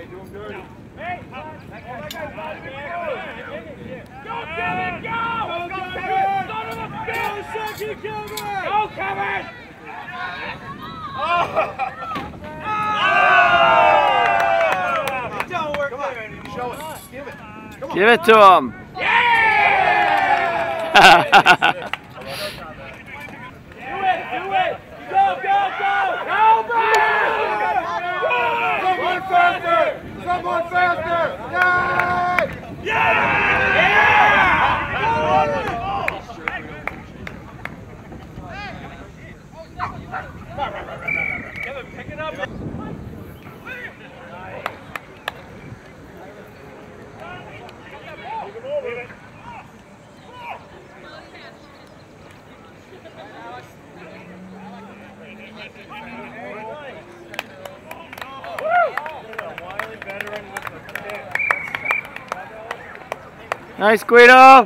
Give it to him. Yeah! Do it! Go! Someone faster! Pick it up. Nice, Guido.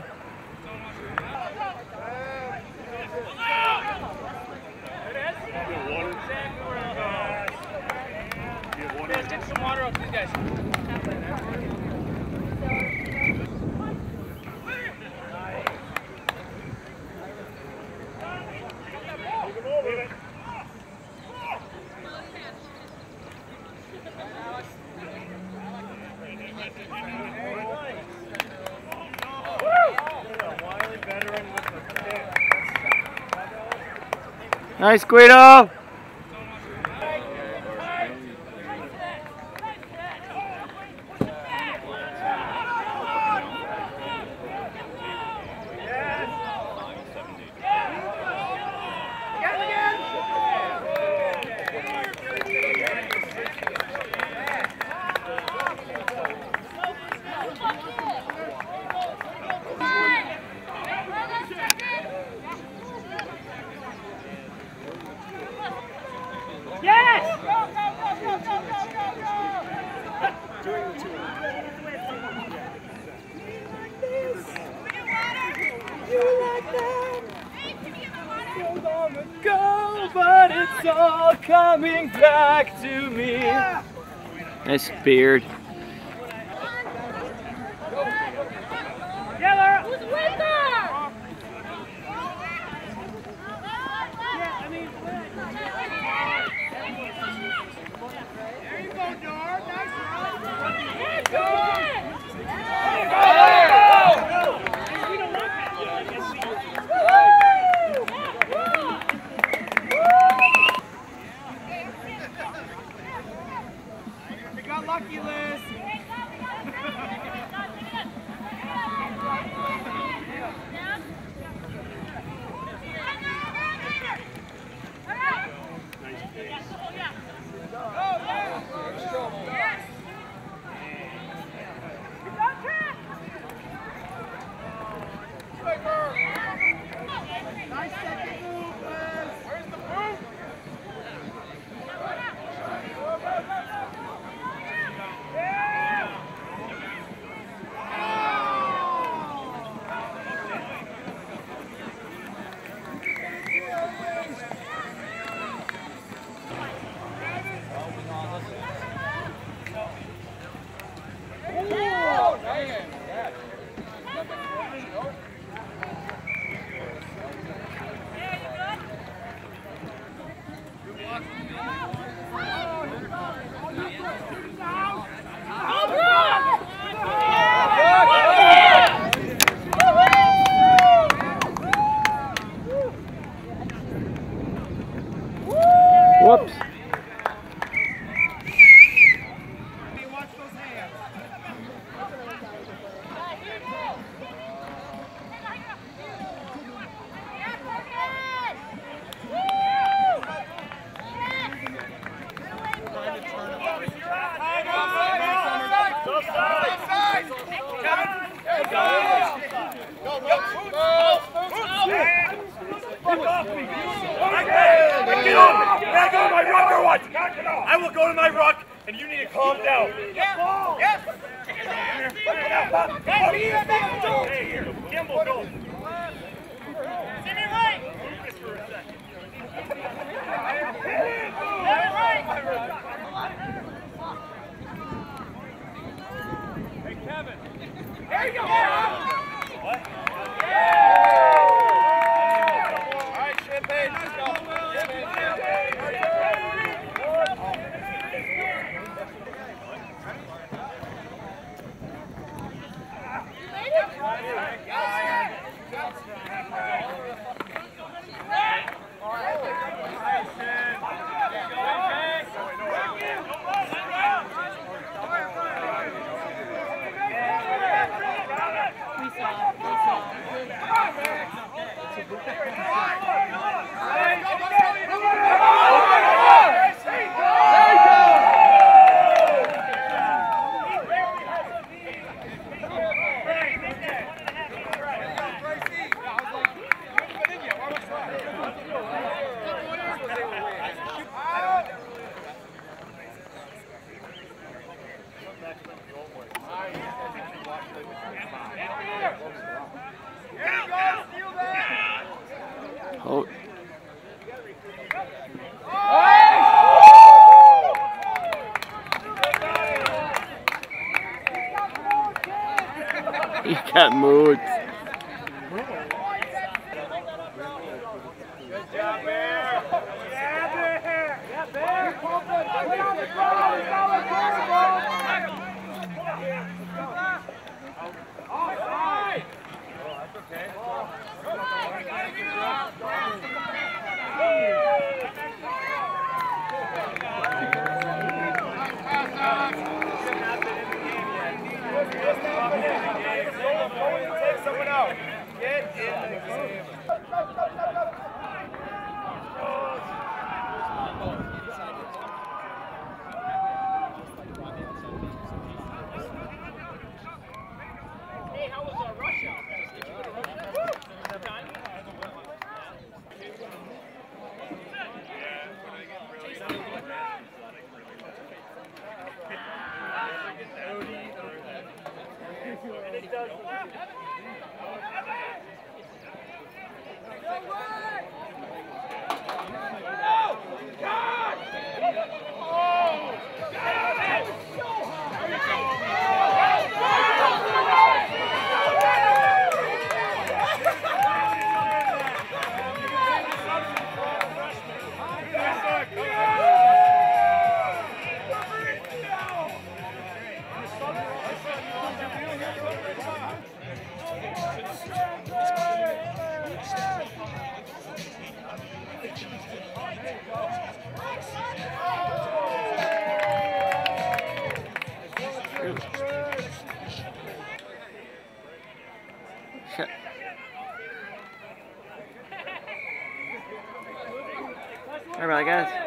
Nice, Guido. Go, but it's all coming back to me. Nice beard. Who's with her? There you go, Dor. Nice got lucky, Liz. Nice second move, Liz. Where's the move? Whoops. Watch those hands. I will go to my ruck, and you need to calm down. Yes. Kimball, go. See me right. Oh. He got moved. Good job, Bear. Yeah, Bear. Yeah, Bear. Put on the ground. It's all offside. Oh, that's okay. Take someone out. Get in the game. Hey, how was Russia? Did you go to Russia? Shut. All right, guys.